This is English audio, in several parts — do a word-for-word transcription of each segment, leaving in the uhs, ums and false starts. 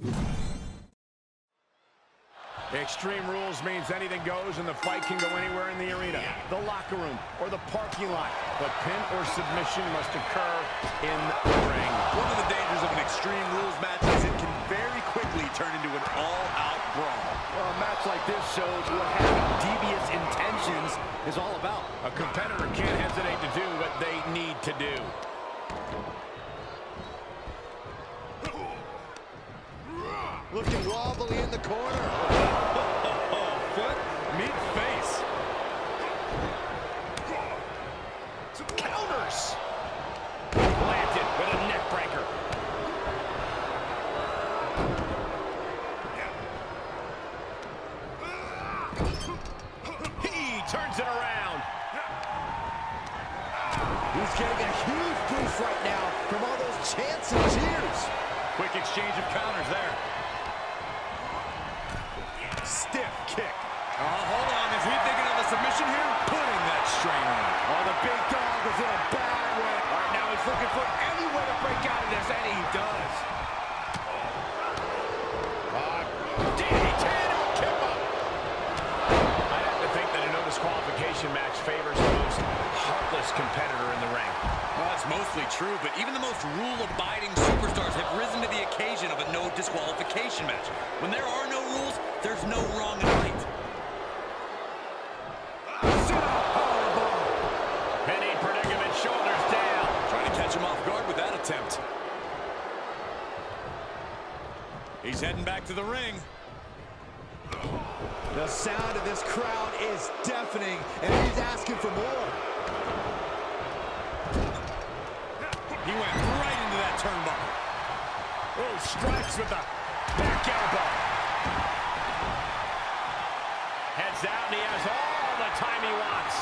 Extreme Rules means anything goes and the fight can go anywhere in the arena, the locker room, or the parking lot. But pin or submission must occur in the ring. One of the dangers of an Extreme Rules match is it can very quickly turn into an all-out brawl. Well, a match like this shows what having devious intentions is all about. A competitor can't hesitate to do what they need to do. Looking wobbly in the corner. Foot, meet face. Some counters. Planted with a neck breaker. He turns it around. He's getting a huge boost right now from all those chants and cheers. Quick exchange of counters there. Stiff kick. Uh, hold on, is he thinking of a submission here? Putting that strain on. Oh, the big dog is in a bad way. All right, now he's looking for any way to break out of this, and he does. Uh, D D T to a kick up. I have to think that a no disqualification match favors the most heartless competitor in the ring. Well, that's mostly true, but even the most rule-abiding superstars have risen to the occasion of a no disqualification match. When there are no rules, there's no wrong and right. Penny predicament, shoulders down. Trying to catch him off guard with that attempt. He's heading back to the ring. The sound of this crowd is deafening, and he's asking for more. He went right into that turnbuckle. Oh, strikes with the back elbow. Heads out, and he has all the time he wants.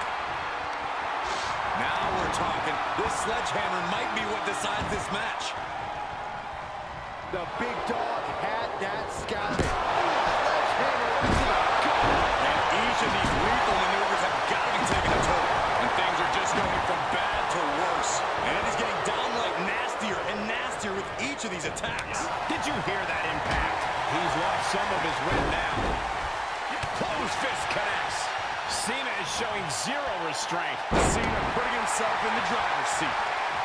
Now we're talking. This sledgehammer might be what decides this match. The big dog had that scouted. And each of these lethal maneuvers have got to be taking a toll. And things are just going from bad to worse. And it is getting downright nastier and nastier with each of these attacks. Did you hear that impact? He's lost some of his wind now. Close fist connects. Cena is showing zero restraint. Cena putting himself in the driver's seat.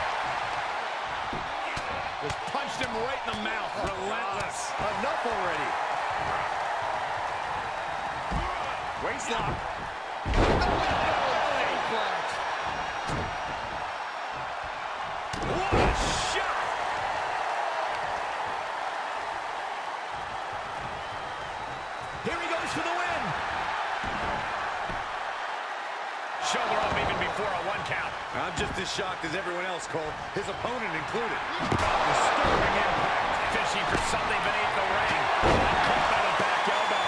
Just punched him right in the mouth. Relentless. Enough already. Waistlock. What a shot! Here he goes for the win. Shoulder up even before a one count. I'm just as shocked as everyone else, Cole. His opponent included. Disturbing impact. Fishing for something beneath the ring. Caught by the back elbow.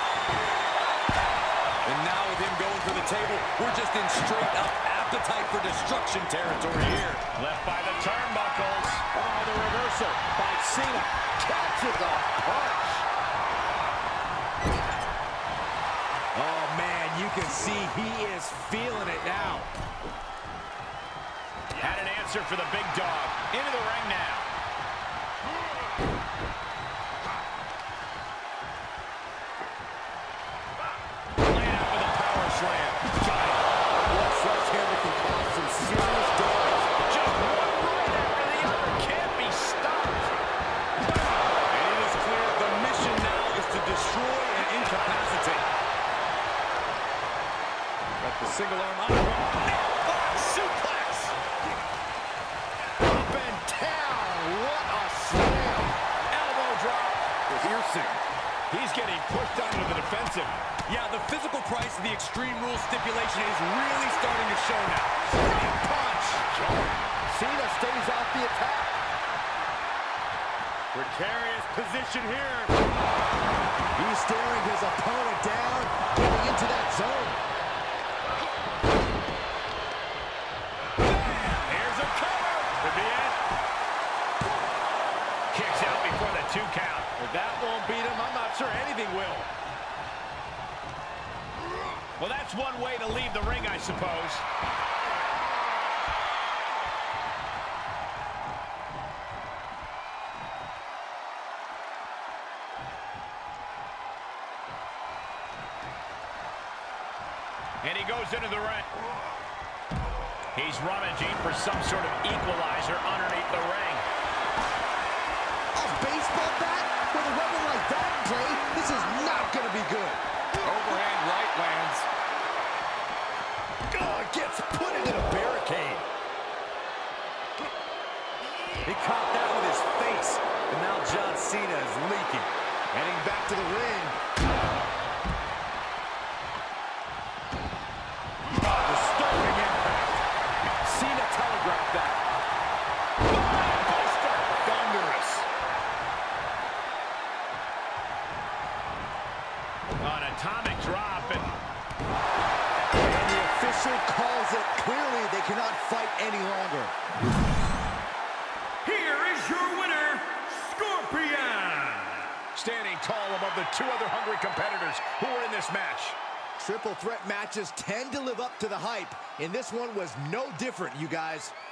And now with him going for the table, we're just in straight up appetite for destruction territory here. Left by the turnbuckles. Oh, the reversal by Cena. Catches a punch. Oh, man, you can see he is feeling it now. Had an answer for the big dog. Into the ring now. Laying out with a power slam. Got it. What sledgehammer can cause some serious damage. Just one right after the other. Can't be stopped. And it is clear the mission now is to destroy and incapacitate. Got the single arm out. Oh, suplex. Up and down. What a slam. Elbow drop. Piercing. He's getting pushed onto the defensive. Yeah, the physical price of the Extreme Rules stipulation is really starting to show now. Big punch. Cena stays off the attack. Precarious position here. He's staring his opponent down, getting into that zone. Here's a cover. Could be it. Kicks out before the two count. If that won't beat him, I'm not sure anything will. Well, that's one way to leave the ring, I suppose. And he goes into the ring. He's rummaging for some sort of equalizer underneath the ring. A baseball bat? With a weapon like that in play, this is not going to be good. Overhand right lands. Oh, it gets put into the barricade. He caught that with his face. And now John Cena is leaking. Heading back to the ring. Disturbing impact. Cena telegraphed that. Buster. Thunderous. An atomic drop. And, And the official calls it. Clearly, they cannot fight any longer. Here is your winner, Scorpion. standing tall above the two other hungry competitors who are in this match. Triple threat matches tend to live up to the hype, and this one was no different, you guys.